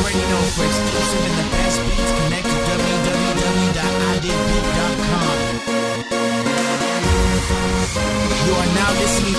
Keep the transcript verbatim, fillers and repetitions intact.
already know, for exclusive and the best beats, connect to w w w dot i did beat dot com. You are now listening